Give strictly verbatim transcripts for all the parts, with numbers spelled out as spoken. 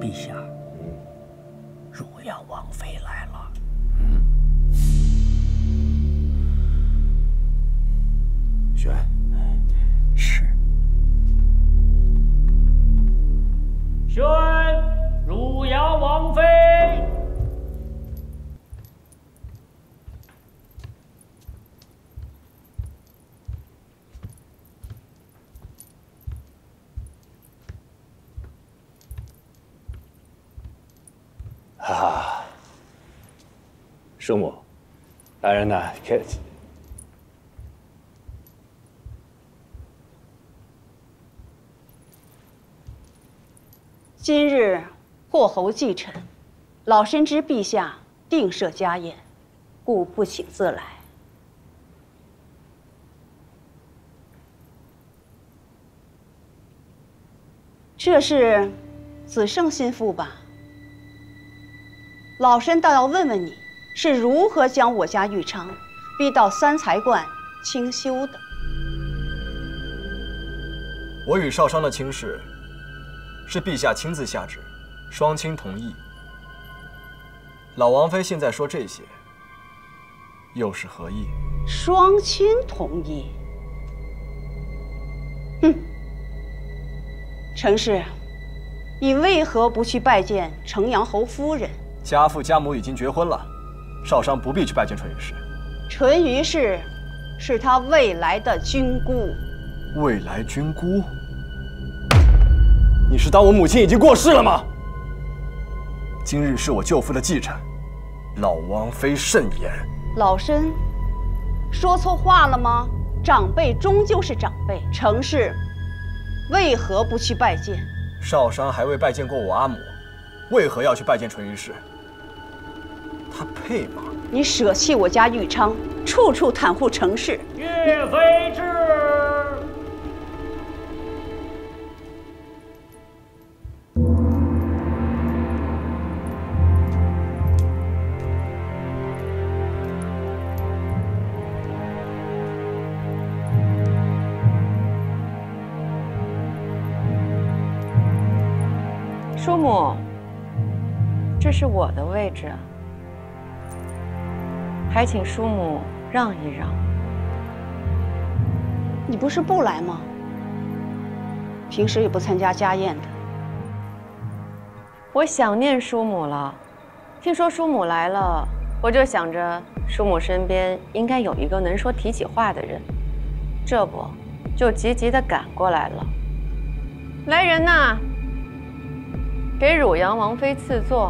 陛下，汝阳王妃来了。 嗯。选。 是。 宣汝阳王妃。 啊，叔母，来人呐，给。 今日霍侯继承，老身知陛下定设家宴，故不请自来。这是子胜心腹吧？ 老身倒要问问你，是如何将我家玉昌逼到三才观清修的？ 我与少商的亲事，是陛下亲自下旨，双亲同意。老王妃现在说这些，又是何意？ 双亲同意？哼！程氏，你为何不去拜见城阳侯夫人？ 家父家母已经绝婚了，少商不必去拜见淳于氏。 淳于氏是他未来的君姑。 未来君姑？你是当我母亲已经过世了吗？今日是我舅父的忌辰，老王妃慎言。 老身说错话了吗？长辈终究是长辈，程氏为何不去拜见？ 少商还未拜见过我阿母，为何要去拜见淳于氏？ 他配吗？ 你舍弃我家玉昌，处处袒护程氏。 岳飞至。 叔母，这是我的位置。 还请叔母让一让。 你不是不来吗？平时也不参加家宴的。 我想念叔母了，听说叔母来了，我就想着叔母身边应该有一个能说提起话的人，这不就急急地赶过来了。来人呐，给汝阳王妃赐座。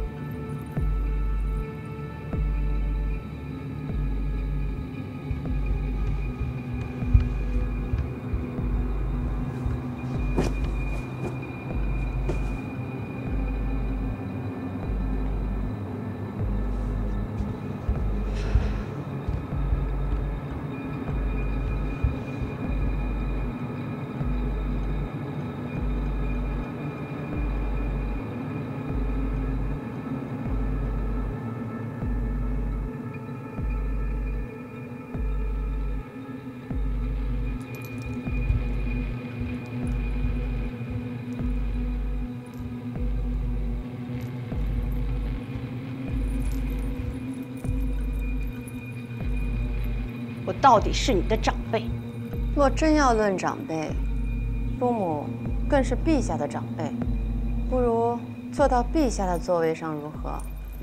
我到底是你的长辈。 若真要论长辈，叔母更是陛下的长辈，不如坐到陛下的座位上如何？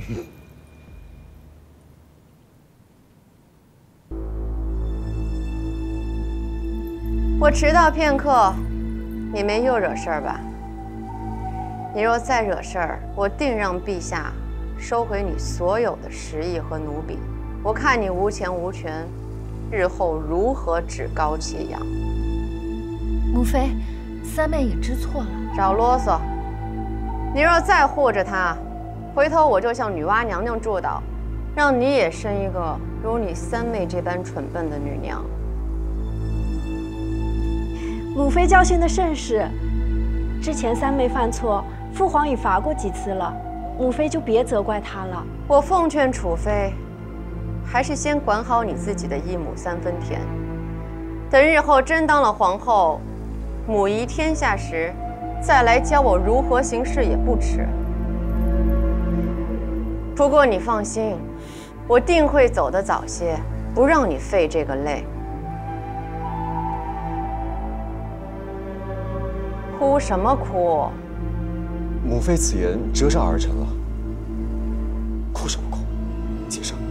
我迟到片刻，你没又惹事儿吧？你若再惹事儿，我定让陛下收回你所有的食邑和奴婢。我看你无钱无权。 日后如何趾高气扬？ 母妃，三妹也知错了。 少啰嗦！你若再护着她，回头我就向女娲娘娘祝祷，让你也生一个如你三妹这般蠢笨的女娘。 母妃教训的甚是，之前三妹犯错，父皇已罚过几次了，母妃就别责怪她了。 我奉劝楚妃。 还是先管好你自己的一亩三分田，等日后真当了皇后，母仪天下时， 再来教我如何行事也不迟。不过你放心，我定会走得早些，不让你费这个累。哭什么哭？ 母妃此言折煞儿臣了。哭什么哭？接上。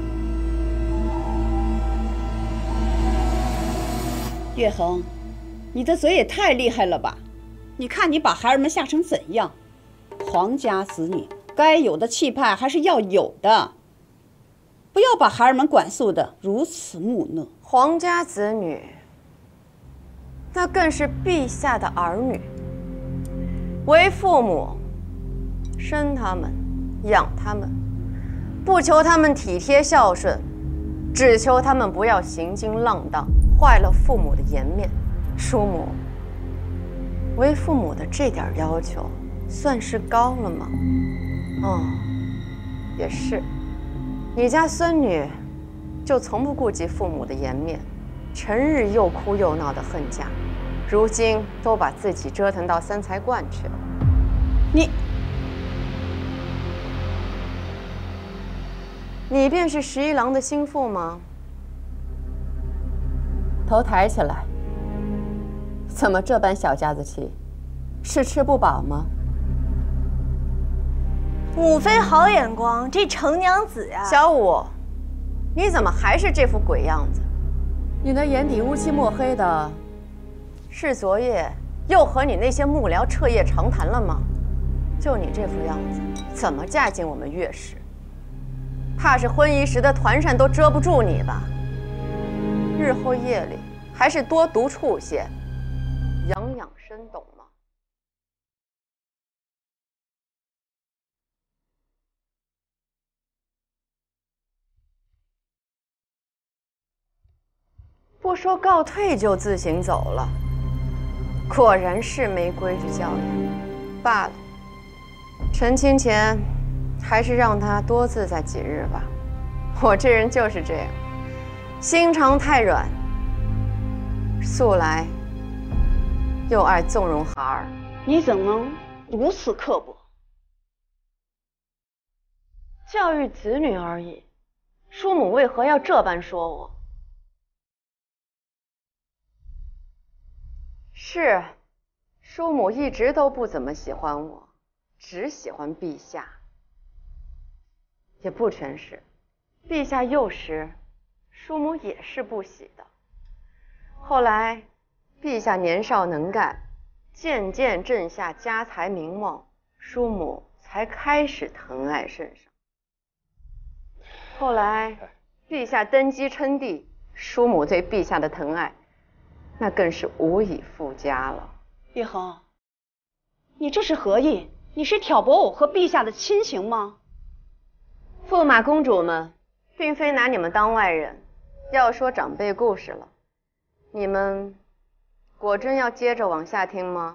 月恒，你的嘴也太厉害了吧！你看你把孩儿们吓成怎样？皇家子女该有的气派还是要有的，不要把孩儿们管束得如此木讷。 皇家子女，那更是陛下的儿女。为父母，生他们，养他们，不求他们体贴孝顺，只求他们不要行径浪荡，坏了父母的颜面。叔母，为父母的这点要求，算是高了吗？哦，也是。你家孙女，就从不顾及父母的颜面，成日又哭又闹的恨嫁，如今都把自己折腾到三才观去了。你，你便是十一郎的心腹吗？头抬起来。怎么这般小家子气？是吃不饱吗？ 母妃好眼光，这程娘子呀！ 小五，你怎么还是这副鬼样子？你的眼底乌漆墨黑的，是昨夜又和你那些幕僚彻夜长谈了吗？就你这副样子，怎么嫁进我们岳氏？怕是婚仪时的团扇都遮不住你吧？日后夜里还是多独处些，养养生，懂吗？不说告退就自行走了，果然是没规矩教养。罢了，成亲前还是让他多自在几日吧。我这人就是这样，心肠太软，素来又爱纵容孩儿。 你怎能如此刻薄？ 教育子女而已，叔母为何要这般说我？是，叔母一直都不怎么喜欢我，只喜欢陛下。也不全是，陛下幼时，叔母也是不喜的。后来，陛下年少能干，渐渐振下家财名望，叔母才开始疼爱圣上。后来，陛下登基称帝，叔母对陛下的疼爱，那更是无以复加了。 月恒，你这是何意？你是挑拨我和陛下的亲情吗？ 驸马公主们，并非拿你们当外人，要说长辈故事了。你们果真要接着往下听吗？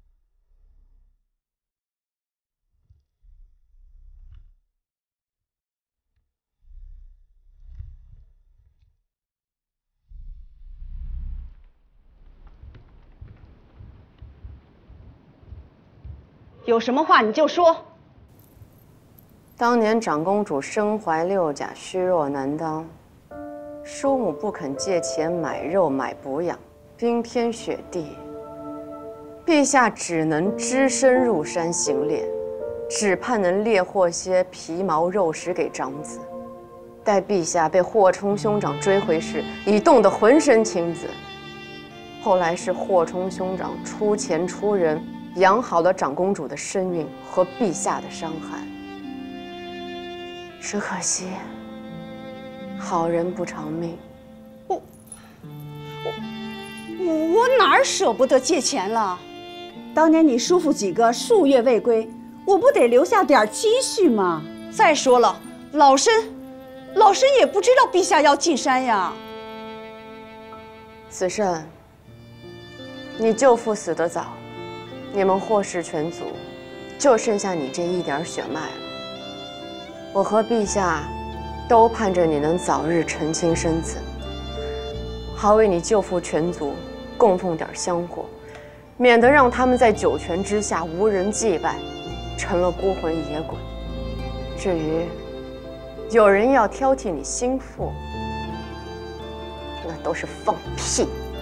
有什么话你就说。 当年长公主身怀六甲，虚弱难当，叔母不肯借钱买肉买补养，冰天雪地，陛下只能只身入山行猎，只盼能猎获些皮毛肉食给长子。待陛下被霍冲兄长追回时，已冻得浑身青紫。后来是霍冲兄长出钱出人，养好了长公主的身孕和陛下的伤寒。只可惜，好人不长命。 我我我哪儿舍不得借钱了？当年你叔父几个数月未归，我不得留下点积蓄吗？再说了，老身老身也不知道陛下要进山呀。 子慎，你舅父死得早，你们霍氏全族就剩下你这一点血脉了。我和陛下都盼着你能早日成亲生子，好为你舅父全族供奉点香火， 免得让他们在九泉之下无人祭拜，成了孤魂野鬼。至于有人要挑剔你心腹，那都是放屁。